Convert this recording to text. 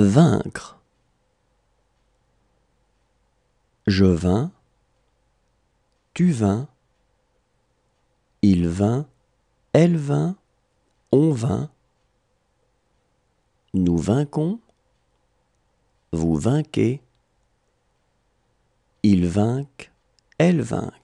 Vaincre. Je vins, tu vins, il vint, elle vint, on vint. Nous vainquons, vous vainquez, ils vainquent, elles vainquent.